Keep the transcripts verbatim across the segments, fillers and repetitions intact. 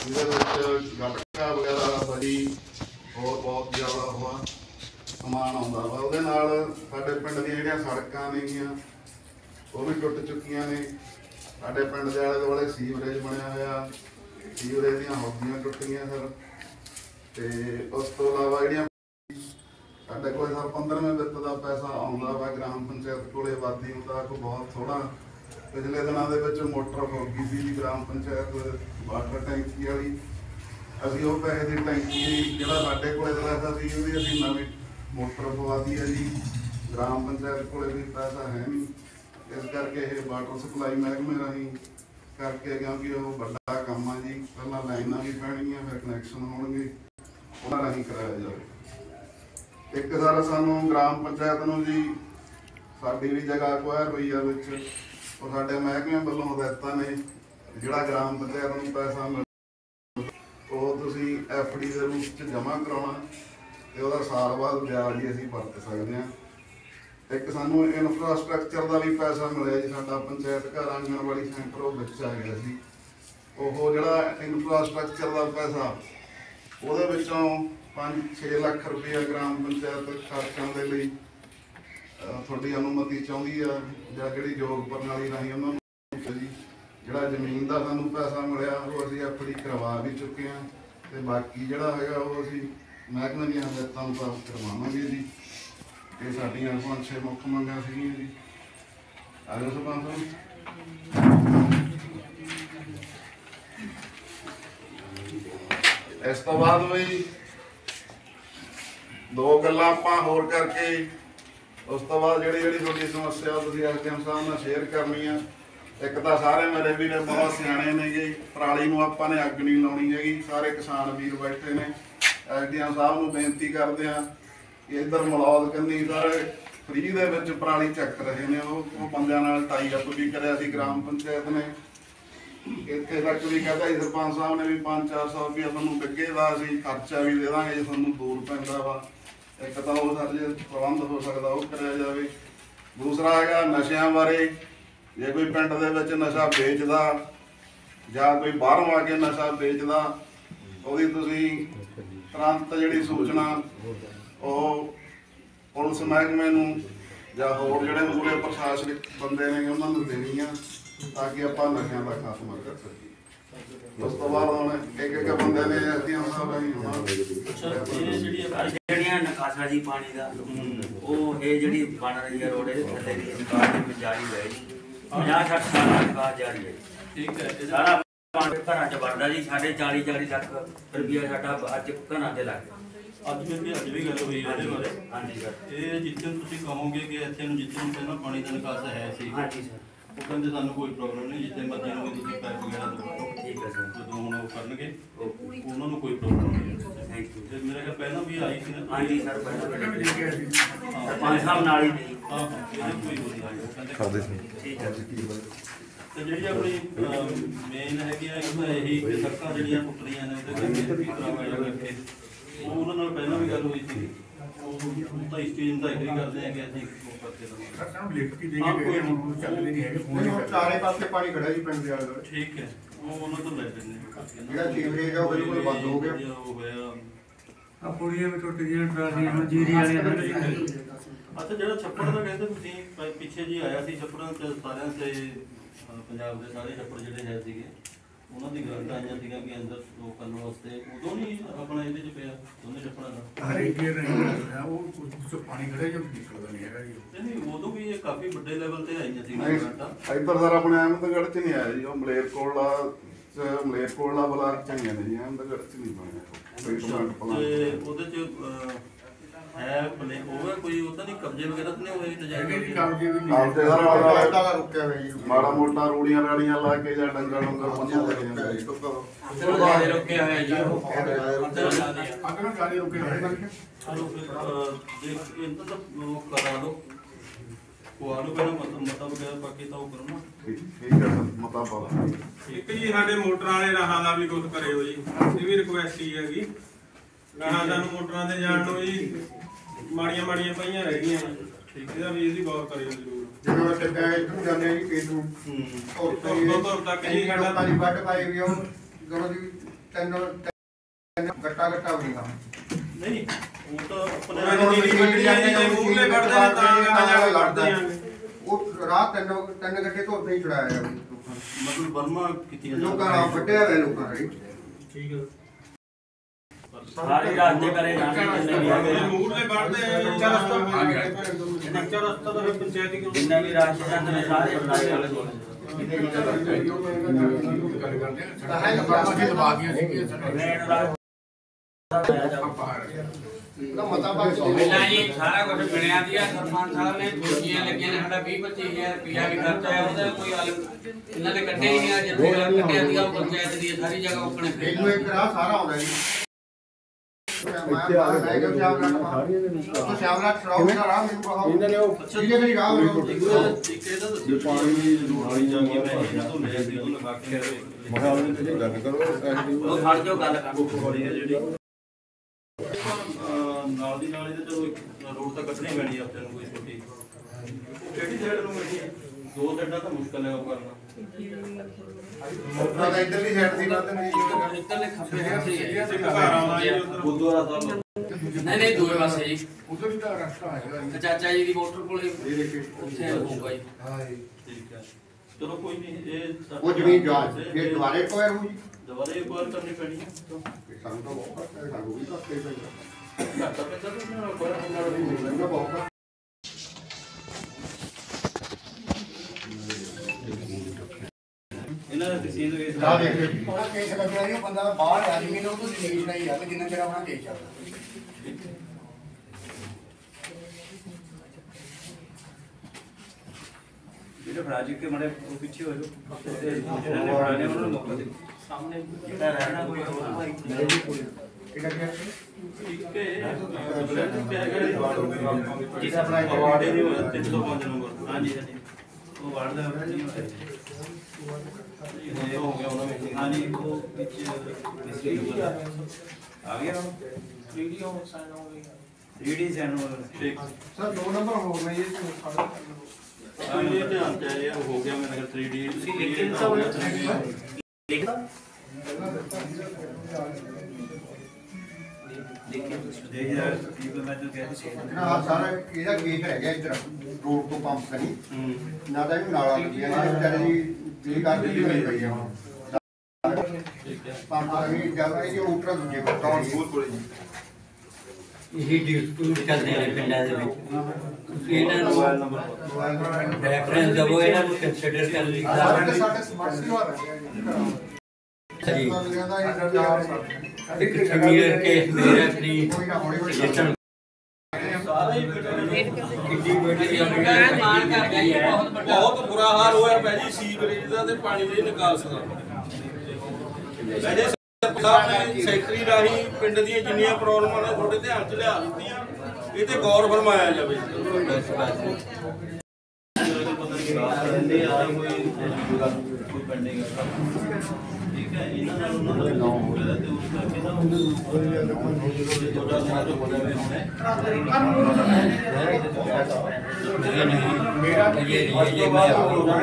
गटका वगैरह बड़ी और बहुत ज़्यादा हुआ समान आता वा। ਉਹਦੇ ਨਾਲ ਸਾਡੇ ਪਿੰਡ ਦੀਆਂ ਜਿਹੜੀਆਂ ਸੜਕਾਂ ਨੇਗੀਆਂ ਉਹ ਵੀ ਟੁੱਟ ਚੁੱਕੀਆਂ ਨੇ। ਸਾਡੇ ਪਿੰਡ ਦੇ ਆਲੇ ਦੁਆਲੇ ਸੀਵਰੇਜ ਬਣਿਆ ਹੋਇਆ, ਸੀਵਰੇਜ ਦੀਆਂ ਹੌਦੀਆਂ ਟੁੱਟ ਗਈਆਂ ਸਰ। ਤੇ ਉਸ ਤੋਂ ਇਲਾਵਾ ਜਿਹੜੀਆਂ ਸਾਡੇ ਕੋਲ ਸਰ ਪੰਦਰਵੇਂ ਵਿੱਤ ਦਾ ਪੈਸਾ ਆਉਂਦਾ ਵਾ ਗ੍ਰਾਮ ਪੰਚਾਇਤ ਕੋਲੇ ਆਬਾਦੀ ਮੁਤਾਬਕ ਬਹੁਤ ਥੋੜਾ। ਪਿਛਲੇ ਦਿਨਾਂ ਦੇ ਵਿੱਚ ਮੋਟਰ ਹੋ ਗਈ ਸੀ ਜੀ ਗ੍ਰਾਮ ਪੰਚਾਇਤ ਵਾਟਰ ਟੈਂਕੀ ਵਾਲੀ। ਅਸੀਂ ਉਹ ਪੈਸੇ ਦੀ ਟੈਂਕੀ ਜਿਹੜਾ ਸਾਡੇ ਕੋਲੇ ਪੈਸਾ ਸੀ ਉਹਦੀ ਅਸੀਂ ਨਵੀਂ ਮੋਟਰ ਪਵਾਤੀ ਹੈ ਜੀ। ਗ੍ਰਾਮ ਪੰਚਾਇਤ ਕੋਲੇ ਵੀ ਪੈਸਾ ਹੈ ਨਹੀਂ, ਇਸ ਕਰਕੇ ਇਹ ਵਾਟਰ ਸਪਲਾਈ ਮਹਿਕਮੇ ਰਾਹੀਂ ਕਰਕੇ, ਕਿਉਂਕਿ ਉਹ ਵੱਡਾ ਕੰਮ ਆ ਜੀ। ਪਹਿਲਾਂ ਲਾਈਨਾਂ ਵੀ ਪੈਣਗੀਆਂ, ਫਿਰ ਕਨੈਕਸ਼ਨ ਹੋਣਗੇ, ਉਹਨਾਂ ਰਾਹੀਂ ਕਰਾਇਆ ਜਾਵੇ। ਇੱਕ ਸਰ ਸਾਨੂੰ ਗ੍ਰਾਮ ਪੰਚਾਇਤ ਨੂੰ ਜੀ ਸਾਡੀ ਵੀ ਜਗ੍ਹਾ ਅਕਵਾਇਰ ਹੋਈ ਆ ਵਿੱਚ, ਉਹ ਸਾਡੇ ਮਹਿਕਮੇ ਵੱਲੋਂ ਹਦਾਇਤਾਂ ਨੇ ਜਿਹੜਾ ਗ੍ਰਾਮ ਪੰਚਾਇਤ ਨੂੰ ਪੈਸਾ ਮਿਲ ਉਹ ਤੁਸੀਂ ਐਫ ਡੀ ਦੇ ਰੂਪ 'ਚ ਜਮ੍ਹਾਂ ਕਰਾਉਣਾ ਤੇ ਉਹਦਾ ਸਾਲ ਬਾਅਦ ਵਿਆਜ ਜੀ ਅਸੀਂ ਵਰਤ ਸਕਦੇ ਹਾਂ। ਇੱਕ ਸਾਨੂੰ ਇਨਫਰਾਸਟਰਕਚਰ ਦਾ ਵੀ ਪੈਸਾ ਮਿਲਿਆ ਜੀ। ਸਾਡਾ ਪੰਚਾਇਤ ਘਰ ਆਂਗਣਵਾੜੀ ਸੈਂਟਰ ਉਹ ਵਿੱਚ ਆ ਗਿਆ ਸੀ। ਉਹ ਜਿਹੜਾ ਇਨਫਰਾਸਟਰਕਚਰ ਦਾ ਪੈਸਾ ਉਹਦੇ ਵਿੱਚੋਂ ਪੰਜ ਛੇ ਲੱਖ ਰੁਪਇਆ ਗ੍ਰਾਮ ਪੰਚਾਇਤ ਖਰਚਣ ਦੇ ਲਈ ਤੁਹਾਡੀ ਅਨੁਮਤੀ ਚਾਹੁੰਦੀ ਆ, ਜਾਂ ਜਿਹੜੀ ਯੋਗ ਪ੍ਰਣਾਲੀ ਰਾਹੀਂ ਉਹਨਾਂ ਨੂੰ ਜੀ ਜਿਹੜਾ ਜ਼ਮੀਨ ਦਾ ਸਾਨੂੰ ਪੈਸਾ ਮਿਲਿਆ ਉਹ ਅਸੀਂ ਐਫ ਡੀ ਕਰਵਾ ਵੀ ਚੁੱਕੇ ਹਾਂ। ਤੇ ਬਾਕੀ ਜਿਹੜਾ ਹੈਗਾ ਉਹ ਅਸੀਂ ਮਹਿਕਮੇ ਦੀਆਂ ਹਦਾਇਤਾਂ ਮੁਤਾਬਕ ਕਰਵਾਵਾਂਗੇ ਜੀ। ਇਹ ਸਾਡੀਆਂ ਪੰਜ ਛੇ ਮੁੱਖ ਮੰਗਾਂ ਸੀਗੀਆਂ ਜੀ। ਆਜੋ ਸਰਪੰਚ ਸਾਹਿਬ। ਇਸ ਤੋਂ ਬਾਅਦ ਵੀ ਦੋ ਗੱਲਾਂ ਆਪਾਂ ਹੋਰ ਕਰਕੇ ਉਸ ਤੋਂ ਬਾਅਦ ਜਿਹੜੀ ਜਿਹੜੀ ਤੁਹਾਡੀ ਸਮੱਸਿਆ ਤੁਸੀਂ ਐਸ ਡੀ ਐਮ ਸਾਹਿਬ ਨਾਲ ਸ਼ੇਅਰ ਕਰਨੀ ਆ। ਇੱਕ ਤਾਂ ਸਾਰੇ ਮੇਰੇ ਵੀਰੇ ਬਹੁਤ ਸਿਆਣੇ ਨੇਗੇ, ਪਰਾਲੀ ਨੂੰ ਆਪਾਂ ਨੇ ਅੱਗ ਨਹੀਂ ਲਾਉਣੀ ਹੈਗੀ। ਸਾਰੇ ਕਿਸਾਨ ਵੀਰ ਬੈਠੇ ਨੇ, ਐਸ ਡੀ ਐਮ ਸਾਹਿਬ ਨੂੰ ਬੇਨਤੀ ਕਰਦੇ ਆ ਕਿ ਇੱਧਰ ਮਲੌਦ ਕੰਨੀ ਸਰ ਫਰੀ ਦੇ ਵਿੱਚ ਪਰਾਲੀ ਚੱਕ ਰਹੇ ਨੇ। ਉਹ ਉਹ ਬੰਦਿਆਂ ਨਾਲ ਟਾਈ ਅਪ ਵੀ ਕਰਿਆ ਸੀ ਗ੍ਰਾਮ ਪੰਚਾਇਤ ਨੇ। ਇੱਥੇ ਤੱਕ ਵੀ ਕਹਿੰਦਾ ਸੀ ਸਰਪੰਚ ਸਾਹਿਬ ਨੇ ਵੀ ਪੰਜ ਚਾਰ ਸੌ ਰੁਪਇਆ ਤੁਹਾਨੂੰ ਡੱਗੇ ਦਾ ਅਸੀਂ ਖਰਚਾ ਵੀ ਦੇ ਦਾਂਗੇ ਜੇ ਤੁਹਾਨੂੰ ਦੂਰ ਪੈਂਦਾ ਵਾ। ਇੱਕ ਤਾਂ ਉਹ ਸਰ ਜੇ ਪ੍ਰਬੰਧ ਹੋ ਸਕਦਾ ਉਹ ਕਰਿਆ ਜਾਵੇ। ਦੂਸਰਾ ਹੈਗਾ ਨਸ਼ਿਆਂ ਬਾਰੇ, ਜੇ ਕੋਈ ਪਿੰਡ ਦੇ ਵਿੱਚ ਨਸ਼ਾ ਵੇਚਦਾ ਜਾਂ ਕੋਈ ਬਾਹਰੋਂ ਆ ਕੇ ਨਸ਼ਾ ਵੇਚਦਾ ਉਹਦੀ ਤੁਸੀਂ ਤੁਰੰਤ ਜਿਹੜੀ ਸੂਚਨਾ ਉਹ ਪੁਲਿਸ ਮਹਿਕਮੇ ਨੂੰ ਜਾਂ ਹੋਰ ਜਿਹੜੇ ਪੂਰੇ ਪ੍ਰਸ਼ਾਸਨਿਕ ਬੰਦੇ ਨੇ ਉਹਨਾਂ ਨੂੰ ਦੇਣੀ ਆ, ਤਾਂ ਕਿ ਆਪਾਂ ਨਸ਼ਿਆਂ ਦਾ ਖਾਤਮਾ ਕਰ ਸਕੀਏ। ਉਸ ਤੋਂ ਬਾਅਦ ਹੁਣ ਇੱਕ ਇੱਕ ਬੰਦੇ ਨੇ ਐਸਡੀਐਮ ਸਾਹਿਬ ਰਾਹੀਂ ਹੋਣਾ ਜਿਹੜੀਆਂ ਨਿਕਾਸਾਂ ਜੀ ਪਾਣੀ ਦਾ ਉਹ ਇਹ ਜਿਹੜੀ ਬਣ ਰਹੀ ਹੈ ਰੋਡ ਇਹਦੇ ਥੱਲੇ ਦੀ ਨਿਕਾਸ ਦੀ ਜਾਰੀ ਹੈ ਜੀ। ਪੰਜਾਹ ਸੱਠ ਸਾਲ ਦਾ ਨਿਕਾਸ ਜਾਰੀ ਹੈ। ਠੀਕ ਹੈ। ਸਾਰਾ ਪਾਣੀ ਘਰਾਂ 'ਚ ਵੜਦਾ ਜੀ। ਸਾਡੇ ਚਾਲੀ ਚਾਲੀ ਲੱਖ ਰੁਪਇਆ ਸਾਡਾ ਅੱਜ ਘਰਾਂ 'ਤੇ ਲੱਗ ਗਿਆ। ਅੱਜ ਵੀ ਅੱਜ ਵੀ ਗੱਲ ਹੋਈ ਇਹਦੇ ਬਾਰੇ। ਹਾਂਜੀ ਸਰ। ਇਹ ਜਿੱਥੇ ਤੁਸੀਂ ਕਹੋਗੇ ਕਿ ਇੱਥੇ ਨੂੰ ਜਿੱਥੇ ਨੂੰ ਪਹਿਲਾਂ ਪਾਣੀ ਦਾ ਨਿਕਾਸ ਹੈ ਸੀ, ਹਾਂਜੀ ਸਰ, ਉਹ ਕਹਿੰਦੇ ਸਾਨੂੰ ਕੋਈ ਪ੍ਰੋਬਲਮ ਨਹੀਂ, ਜਿੱਥੇ ਮਰਜ਼ੀ ਨੂੰ ਤੁਸੀਂ ਪੈਪ ਵਗੈਰਾ ਦਵਾਓ। ਠੀਕ ਹੈ ਸਰ। ਜਦੋਂ ਹੁਣ ਉਹ ਕਰਨਗੇ ਉਹਨਾਂ ਨੂੰ ਕੋਈ ਪ੍ਰੋਬਲਮ ਨਹੀਂ। Thank you. ਤੇ ਮੇਰੇ ਖਿਆਲ ਪਹਿਲਾਂ ਵੀ ਆਈ ਸੀ ਨਾ। ਹਾਂਜੀ ਸਰ, ਪਹਿਲਾਂ ਵੀ ਸਰਪੰਚ ਸਾਹਿਬ ਨਾਲ ਹੀ ਨਹੀਂ। ਹਾਂ ਹਾਂ, ਇਹਦੇ ਕੋਈ ਨਹੀਂ ਆਈ ਉਹ ਕਹਿੰਦੇ ਕਰਦੇ ਸੀ। ਠੀਕ ਹੈ। ਤੇ ਜਿਹੜੀ ਆਪਣੀ ਮੇਨ ਹੈਗੀ ਆ ਇੱਕ ਤਾਂ ਇਹੀ ਕਿ ਸੜਕਾਂ ਜਿਹੜੀਆਂ ਟੁੱਟ ਰਹੀਆਂ ਨੇ ਉਹਦੇ ਕਰਕੇ ਕੀ ਕਰਾਵਾਂਗੇ ਕਰਕੇ ਉਹ ਉਹਨਾਂ ਨਾਲ ਪਹਿਲਾਂ ਵੀ ਗੱਲ ਹੋਈ ਸੀ। ਉਹ ਤਾਂ ਇਸ ਚੀਜ਼ ਦਾ ਐਗਰੀ ਕਰਦੇ ਆ ਕਿ ਅਸੀਂ ਉਹ ਕਰਦੇ ਰਹਾਂਗੇ। ਸਾਨੂੰ ਲਿਖ ਕੇ ਦੇ ਕੇ ਗਏ ਹੁਣ ਚੱਲਦੇ ਨਹੀਂ ਹੈਗੇ ਫੋਨ ਚਾਰੇ ਪਾਸੇ ਪਾਣੀ ਖੜਾ ਜੀ ਪਿੰਡ ਦੇ ਆਲੇ ਦੁਆਲੇ। ਠੀਕ ਹੈ, ਉਹ ਉਹਨਾਂ ਤੋਂ ਲੈ ਲੈਂਦੇ। ਜਿਹੜਾ ਸੀਵਰੇਜ ਆ ਉਹ ਬਿਲਕੁਲ ਬੰਦ ਹੋ ਗਿਆ। ਹੋ ਗਿਆ ਆ ਪੁੜੀਆਂ ਵੀ ਟੁੱਟ ਗਈਆਂ, ਟਰਾਲੀਆਂ ਨੂੰ ਜੀਰੀ ਵਾਲੀਆਂ ਨੂੰ। ਅੱਛਾ, ਜਿਹੜਾ ਛੱਪੜ ਦਾ ਕਹਿੰਦੇ ਤੁਸੀਂ ਪਿੱਛੇ ਜੀ ਆਇਆ ਸੀ ਛੱਪੜਾਂ ਤੇ ਸਾਰਿਆਂ ਤੇ ਪੰਜਾਬ ਦੇ ਸਾਰੇ ਛੱਪੜ ਜਿਹੜੇ ਹੈ ਸੀਗੇ ਉਹਨਾਂ ਦੀ ਗਰੰਟ ਆਈਆਂ ਸੀਗੀਆਂ ਕਿ ਅੰਦਰ ਉਹ ਕਰਨ ਵਾਸਤੇ, ਉਦੋਂ ਨਹੀਂ ਆਪਣਾ ਇਹਦੇ 'ਚ ਪਿਆ ਦੋਨੇ ਛੱਪੜਾਂ ਦਾ ਹਰੇਕ ਇਹ ਨਹੀਂ ਹੋਇਆ ਉਹ ਕੁਝ ਪਾਣੀ ਖੜਾ ਜਾਂ ਨਿਕਲਦਾ ਨਹੀਂ ਹੈਗਾ ਜੀ। ਨਹੀਂ, ਉਦੋਂ ਵੀ ਇਹ ਕਾਫੀ ਵੱਡੇ ਲੈਵਲ ਤੇ ਆਈਆਂ ਸੀਗੀਆਂ ਗਰੰਟਾਂ। ਇੱਧਰ ਸਰ ਆਪਣੇ ਅਹਿਮਦਗੜ੍ਹ 'ਚ ਨਹੀਂ ਆਇਆ ਜੀ। ਉਹ ਮਲੇਰਕੋਟਲਾ ਮਲੇਰਕੋਟਲਾ ਬਲਾਕ ਚੰਗੇ ਨੇ ਜੀ, ਅਹਿਮਦਗੜ੍ਹ 'ਚ ਨਹੀਂ ਬਣਿਆ। ਤੇ ਉਹਦੇ 'ਚ ਹੈ ਬਲੇ ਉਹ ਹੈ ਕੋਈ ਉਹਦਾ ਨਹੀਂ ਕਬਜ਼ੇ ਵਗੈਰਾ ਤਾਂ ਨਹੀਂ ਹੋਏ ਨਜਾਇਜ਼ ਕਾਗਜ਼ੇ ਵੀ ਕਾਗਜ਼ੇ ਸਾਰਾ ਦਾ ਰੁਕਿਆ ਹੋਇਆ ਜੀ। ਮਾੜਾ ਮੋਟਾ ਰੂੜੀਆਂ ਰਾੜੀਆਂ ਲਾ ਕੇ ਜਾਂ ਡੰਗਰ ਡੰਗਰ ਬੰਨ੍ਹਿਆ ਲੱਗ ਜਾਂਦਾ ਜੀ। ਬਾਹਰ ਰੁਕੇ ਹੋਏ ਜੀ ਉਹ ਅੱਗੇ ਨਾ ਗਾੜੀ ਰੁਕੇ ਹੋਏ ਨੇ। ਚਲੋ ਫਿਰ ਦੇਖ ਇਹਨਾਂ ਦਾ ਉਹ ਕਰਾ ਲਓ, ਉਹ ਆਲੂ ਪਹਿਲਾਂ ਮਤਲਬ ਮਤਾ ਵਗੈਰਾ ਬਾਕੀ ਤਾਂ ਉਹ ਕਰੋ ਨਾ। ਠੀਕ ਠੀਕ ਹੈ ਸਰ, ਮਤਾ ਪਾ ਲਾ। ਇੱਕ ਜੀ ਸਾਡੇ ਮੋਟਰਾਂ ਵਾਲੇ ਰਾਹਾਂ ਦਾ ਵੀ ਕੁਝ ਕਰਿਓ ਜੀ। ਇਹ ਵੀ ਰਿਕੁਐਸਟ ਹੀ ਹੈਗੀ, ਰਾਹਾਂ ਸਾਨੂੰ ਮੋਟਰਾਂ ਤੇ ਜਾਣ ਨੂੰ ਜੀ ਮਾੜੀਆਂ ਮਾੜੀਆਂ ਪਈਆਂ ਰਹਿ ਗਈਆਂ। ਇਹਦਾ ਵੀ ਇਹਦੀ ਗੌਰ ਕਰਿਓ ਜ਼ਰੂਰ। ਜਦੋਂ ਅਸੀਂ ਬੈਗ ਇੱਧਰ ਜਾਂਦੇ ਆ ਜੀ ਖੇਤ ਨੂੰ ਔਰ ਤੋਂ ਤੋਂ ਤੱਕ ਜੀ ਸਾਡਾ ਤਾਲੀ ਵੱਢ ਪਾਈ ਵੀ ਉਹ ਦੋਨੋਂ ਦੀ ਤਿੰਨ ਤਿੰਨ ਗੱਟਾ ਗੱਟਾ ਬਣੀਆਂ ਨਹੀਂ ਉਹ ਤਾਂ ਆਪਣੇ ਉਹਨਾਂ ਦੀ ਨੀਲੀ ਜਾਂਦੀ ਜੇ ਮੂਹਰੇ ਵੜਦੇ ਨੇ ਤਾਂ ਗਾਹਾਂ ਜਾ ਵੜਦੇ ਆ ਉਹ ਰਾਤ ਤਿੰਨ ਤਿੰਨ ਗੱਟੇ ਤੋਂ ਉੱਤੇ ਹੀ ਚੜਾਇਆ ਜਾ ਮਤਲਬ ਬਰਮਾ ਕੀਤੀ ਲੋਕਾਂ ਨਾਲ ਵੱਡਿਆ ਹੋਇਆ ਲੋਕਾਂ ਨੇ ਠੀਕ ਹੈ ਸਾਰੇ ਰਾਸਤੇ ਕਰੇ ਜਾਣੇ ਜਿੰਨੇ ਵੀ ਹੈਗੇ ਆ। ਮੂਹਰੇ ਵੜਦੇ ਆ ਕੱਚਾ ਰਸਤਾ ਕੱਚਾ ਰਸਤਾ ਤਾਂ ਫਿਰ ਪੰਚਾਇਤੀ ਕੋਲ ਜਿੰਨੇ ਵੀ ਰਾਸਤੇ ਜਾਂਦੇ ਨੇ ਸਾਰੇ ਬਣਾਏ ਵਾਲੇ ਕੋਲ ਮੇਨ ਰਾਸਤਾ ਉਹਦਾ ਮਤਾ ਬਾਅਦ ਪਹਿਲਾਂ ਜੀ ਸਾਰਾ ਕੁਝ ਬਣਿਆ ਦਿਆ ਸਰਪੰਚ ਸਾਹਿਬ ਨੇ ਕੁਰਸੀਆਂ ਲੱਗੀਆਂ ਨੇ ਸਾਡਾ ਵੀਹ ਪੱਚੀ ਹਜ਼ਾਰ ਰੁਪਇਆ ਵੀ ਖਰਚਾ ਆਇਆ ਉਹਦਾ ਕੋਈ ਹੱਲ ਇਹਨਾਂ ਨੇ ਕੱਢਿਆ ਹੀ ਨਹੀਂ ਆ ਜਿੱਥੇ ਕੱਢਿਆ ਸੀਗਾ ਉਹ ਪੰਚਾਇਤ ਦੀ ਸਾਰੀ ਜਗ੍ਹਾ ਆਪਣੇ ਇਹਨੂੰ ਇੱਕ ਰਾਹ ਸਾਰਾ ਆਉਂਦਾ ਜੀ ਮੈਂ ਮੈਂ ਕਿ ਸ਼ਾਮਲਾਟ ਸ਼ਾਮਲਾਟ ਸ਼ਰਾਬ ਦਾ ਰਾਹ ਮੈਨੂੰ ਕਹਾ ਇਹਨਾਂ ਨੇ ਉਹ ਚੀਜ਼ੇ ਮੇਰੀ ਰਾਹ ਮੈਨੂੰ ਇੱਕ ਇਹਦਾ ਦੱਸੋ ਪਾਣੀ ਦੀ ਲੋੜੀ ਜਾਂਦੀ ਮੈਂ ਇਹਨਾਂ ਤੋਂ ਲਿਆ ਸੀ ਉਹ ਲਗਾ ਕੇ ਗੱਲ ਕਰੋ ਉਹ ਖੜ ਜਾਓ ਗੱਲ ਕਰ ਬੁੱਕ ਹੈ ਜਿਹੜੀ ਨਾਲ ਦੀ ਨਾਲ ਇਹਦੇ ਚਲੋ ਰੋਡ ਤਾਂ ਕੱਢਣੀ ਪੈਣੀ ਆ ਆਪਣੇ ਨੂੰ ਕੋਈ ਛੋਟੀ ਕਿਹੜੀ ਸਾਈਡ ਨੂੰ ਮਿਲਦੀ ਹੈ ਦੋ ਸਾਈਡਾਂ ਤਾਂ ਮੁਸ਼ਕਲ ਹੈ ਉਹ ਕਰਨਾ ਮੋਟਰਾਂ ਦਾ ਇੱਧਰਲੀ ਸਾਈਡ ਦੀ ਵੱਧ ਨਹੀਂ ਇੱਧਰਲੇ ਖੱਬੇ ਪਾਸੇ ਹੀ ਹੈ ਇੱਕ ਘਰ ਆਉਣਾ ਜੀ ਉਧਰ ਗੁਰਦੁਆਰਾ ਸਾਹਿਬ ਨਹੀਂ ਨਹੀਂ ਦੂਏ ਪਾਸੇ ਜੀ ਉਧਰ ਵੀ ਤਾਂ ਰਸਤਾ ਹੈਗਾ ਤੇ ਚਾਚਾ ਜੀ ਦੀ ਮੋਟਰ ਕੋਲੇ ਉੱਥੇ ਹੋਊਗਾ ਜੀ ਹਾਂ ਜੀ ਠੀਕ ਹੈ ਚਲੋ ਕੋਈ ਨਹੀਂ ਇਹ ਉਹ ਜ਼ਮੀਨ ਜਾ ਫਿਰ ਦੁਬਾਰੇ ਕੋਇਆ ਹੋਊ ਜੀ ਦੁਬਾਰੇ ਇੱਕ ਵਾਰ ਕਰਨੀ ਪੈਣੀ ਹੈ ਸਾਨੂੰ ਤਾਂ ਬਹੁਤ ਘੱਟ ਹੈ ਸਾਨੂੰ ਵੀ ਘੱਟ ਹੀ ਪੈਂਦਾ ਘਾਟਾ ਪੈਂਦਾ ਤਾਂ ਨਾਲ ਕੋਈ ਨਾਲ ਨਹੀਂ ਮਿਲਦਾ ਬਹੁਤ ਘੱਟ। ਇਹਨਾਂ ਦਾ ਤਸੀਲ ਵੇਸ ਆ ਦੇਖ ਉਹਦਾ ਕੇਸ ਲੱਗਿਆ ਜੀ ਉਹ ਬੰਦਾ ਬਾਹਰ ਆ ਜੀ ਉਹ ਤੋਂ ਜ਼ਮੀਨ ਨਹੀਂ ਆ ਜਿੰਨਾ ਚਿਰ ਆਪਣਾ ਕੇਸ ਚੱਲਦਾ ਜਿਹੜੇ ਫਰਾਜੀ ਕੇ ਮੜੇ ਉਹ ਪਿੱਛੇ ਹੋ ਜਾਓ ਤੇ ਜਿਹੜੇ ਨੇ ਪੁਰਾਣੇ ਉਹਨਾਂ ਨੂੰ ਮੌਕਾ ਦਿਓ ਸਾਹਮਣੇ ਜਿਹੜਾ ਰਹਿਣਾ ਕੋਈ ਹੋਰ ਭਾਈ ਠੀਕ ਹੈ ਠੀਕ ਹੈ ਜਿਸ ਆਪਣਾ ਅਵਾਰਡ ਹੀ ਨਹੀਂ ਹੋਇਆ ਤਿੰਨ ਸੌ ਪੰਜ ਨੰਬਰ ਹਾਂਜੀ ਹਾਂਜੀ ਉਹ ਵਾਰਡ ਦਾ ਨਹੀਂ ਹੋਇਆ ਇਹ ਹੋ ਗਿਆ ਉਹਨਾਂ ਵਿੱਚ ਹਾਂਜੀ ਉਹ ਵਿੱਚ ਆ ਗਿਆ ਨਾ ਵੀਡੀਓ ਸਾਈਨ ਹੋ ਗਈ ਰੀਡੀ ਸਾਈਨ ਹੋ ਗਈ ਠੀਕ ਸਰ ਦੋ ਨੰਬਰ ਹੋ ਗਏ ਜੀ ਆ ਇਹ ਧਿਆਨ ਚ ਆਇਆ ਹੋ ਗਿਆ ਮੇਰੇ ਨਾਲ ਥ੍ਰੀ ਡੀ ਤੁਸੀਂ ਲੇਕਿਨ ਸਭ ਲਿਖਦਾ ਲੇਕਿਨ ਦੇਖ ਜਾ ਠੀਕ ਮੈਂ ਤਾਂ ਕਹਿ ਸੀ ਨਾ ਸਾਰਾ ਇਹਦਾ ਕੇਸ ਰਹਿ ਗਿਆ ਇੱਧਰ ਰੋਡ ਤੋਂ ਪੰਪ ਕਰੀ ਹੂੰ ਨਾ ਤਾਂ ਇਹਨੂੰ ਨਾਲਾ ਲੱਗਿਆ ਨਾ ਵਿਚਾਰੇ ਦੀ ਜੀ ਕਰ ਦਿੱਤੀ ਹੋਈ ਪਈ ਆ ਠੀਕ ਹੈ ਪੰਪ ਕਰੀ ਜਗ੍ਹਾ ਇਹ ਮੋਟਰ ਦੂਜੇ ਟਾਊਨ ਸਕੂਲ ਕੋਲੇ ਜੀ ਇਹ ਡਿਸਪਿਊਟ ਚੱਲਦੇ ਨੇ ਪਿੰਡਾਂ ਦੇ ਵਿੱਚ ਤੁਸੀਂ ਇਹਨਾਂ ਨੂੰ ਮੋਬਾਈਲ ਨੰਬਰ ਰੈਫਰੈਂਸ ਦਵੋ ਇਹਨਾਂ ਨੂੰ ਕੰਸੀਡਰ ਕਰ ਲਈ ਸਾਡੇ ਸਾਡੇ ਸਮਾਰਟ ਸਿਵਰ ਜੀ ਹੈ ਇੱਕ ਸਮੀਰ ਕੇ ਮੇਰੇ ਆਪਣੀ ਕੋਈ ਨਾ ਹੌਲੀ ਹੌਲੀ ਜਿੱਤਣ ਸਾਰਾ ਹੀ ਬੇਟਾ ਕਿੱਡੀ ਬੜੀ ਮਾਨ ਕਰ ਗਈ ਬਹੁਤ ਵੱਡਾ ਬਹੁਤ ਬੁਰਾ ਹਾਲ ਹੋਇਆ ਪਿਆ ਜੀ ਸੀਵਰੇਜ ਦਾ ਤੇ ਪਾਣੀ ਦੇ ਨਿਕਾਸ ਦਾ ਵੈਸੇ ਸਰਕਾਰ ਨੇ ਸੈਕਟਰੀ ਰਾਹੀਂ ਪਿੰਡ ਦੀਆਂ ਜਿੰਨੀਆਂ ਪ੍ਰੋਬਲਮਾਂ ਨੇ ਤੁਹਾਡੇ ਧਿਆਨ 'ਚ ਲਿਆ ਦਿੱਤੀਆਂ ਇਹ ਤੇ ਗੌਰ ਫਰਮਾਇਆ ਜਾਵੇ ਪਤਾ ਨਹੀਂ ਰਾਤ ਰਹਿੰਦੇ ਆ ਕੋਈ ਕੋਈ ਪੈਂਡਿੰਗ ਠੀਕ ਹੈ ਇਹਨਾਂ ਨਾਲ ਉਹਨਾਂ ਦਾ ਨਾਮ ਹੋ ਗਿਆ ਤੇ ਉਸ ਕਰਕੇ ਨਾ ਥੋੜਾ ਜਿਹਾ ਜੋ ਬੋਲਿਆ ਮੈਂ ਮੇਰਾ ਇਹ ਇਹ ਮੈਂ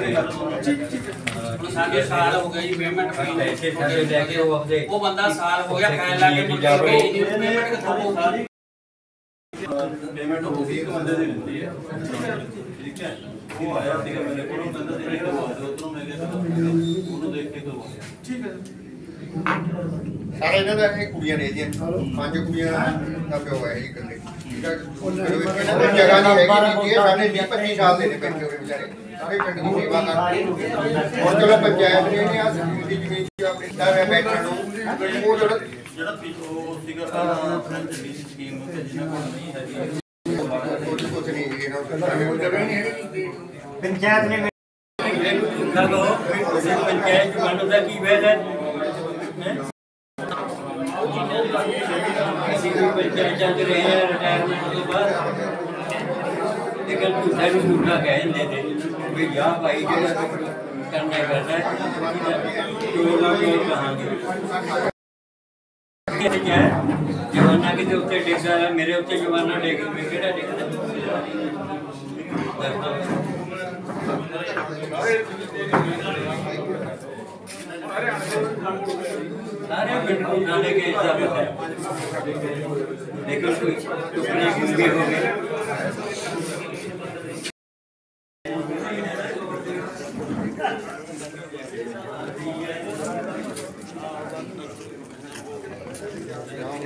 ਹੁਣ ਸਾਡੇ ਸਾਲ ਹੋ ਗਏ ਜੀ ਪੇਮੈਂਟ ਪਈ ਪੈਸੇ ਸਾਰੇ ਲੈ ਕੇ ਉਹ ਆਪਦੇ ਉਹ ਬੰਦਾ ਸਾਲ ਹੋ ਗਿਆ ਕਹਿਣ ਲੱਗੇ ਮੁੜ ਕੇ ਭੇਜ ਨਹੀਂ ਪੇਮੈਂਟ ਕਿੱਥੋਂ ਹੋਊਗੀ ਪੇਮੈਂਟ ਹੋ ਗਈ ਇੱਕ ਬੰਦੇ ਦੀ ਦਿੱਤੀ ਹੈ ਠੀਕ ਹੈ ਉਹ ਆਇਆ ਸੀਗਾ ਮੇਰੇ ਕੋਲ ਉਹ ਕਹਿੰਦਾ ਸੀ ਕਰਵਾ ਦਿਓ ਉਧਰੋਂ ਮੈਂ ਕਿਹਾ ਉਹਨੂੰ ਦੇਖ ਕੇ ਕਰਵਾ ਦਿਆ ਠੀਕ ਹੈ ਸਾਰੇ ਇਹਨਾਂ ਦਾ ਇਹ ਕੁੜੀਆਂ ਨੇ ਜੀ ਪੰਜ ਕੁੜੀਆਂ ਦਾ ਪਿਓ ਹੈ ਜੀ ਇਕੱਲੇ ਠੀਕ ਹੈ ਇਹਨਾਂ ਦੀ ਜਗ੍ਹਾ ਨਹੀਂ ਹੈਗੀ ਜੀ ਇਹ ਸਾਡੇ ਵੀਹ ਪੱਚੀ ਸਾਲ ਦੇ ਨੇ ਪਿੰਡ ਦੇ ਵਿਚਾਰੇ ਸਾਰੇ ਪਿੰਡ ਦੀ ਸੇਵਾ ਕਰਦੇ ਹੁਣ ਚਲੋ ਪੰਚਾਇਤ ਨੇ ਇਹਨੇ ਆ ਸਕੂਲ ਦੀ ਜ਼ਮੀਨ ਦੀ ਆਪਣੀ ਦਾ ਬੈਠਣ ਨੂੰ ਉਹ ਜਿਹੜਾ ਜਿਹੜਾ ਪਿਛੋ ਸੀਗਾ ਪਹਿਲਾਂ ਫਰੈਂਚ ਡੀ ਸਕੀਮ ਤੇ ਜਿਹਨਾਂ ਕੋਲ ਨਹੀਂ ਹੈਗੀ ਕੁਝ ਕੁਝ ਨਹੀਂ ਜੀ ਇਹਨਾਂ ਨੂੰ ਜਗ੍ਹਾ ਨਹੀਂ ਹੈਗੀ ਪੰਚਾਇਤ ਨੇ ਕਰੋ ਪੰਚਾਇਤ ਜਮਾਨਤ ਦਾ ਕੀ ਫਾਇਦਾ ਅਸੀਂ ਵੀ ਪੰਚਾਇਤ ਚੱਲ ਰਹੇ ਹਾਂ ਰਿਟਾਇਰਮੈਂਟ ਤੋਂ ਬਾਅਦ ਲੇਕਿਨ ਤੁਸੀਂ ਨੂੰ ਝੂਠਾ ਕਹਿ ਦਿੰਦੇ ਤੇ ਵੀ ਜਾ ਭਾਈ ਜਿਹੜਾ ਕਰਨਾ ਕਰਨਾ ਜੋ ਨਾ ਜੋ ਕਹਾਂਗੇ ਜਵਾਨਾ ਕਿਤੇ ਉੱਤੇ ਡਿੱਗਦਾ ਮੇਰੇ ਉੱਤੇ ਜਵਾਨਾ ਡਿੱਗ ਮੈਂ ਕਿਹੜਾ ਡਿੱਗਦਾ सारे पिंड को खाने के हिसाब से लेकिन कुछ टुकड़े गूंगे हो गए। यहाँ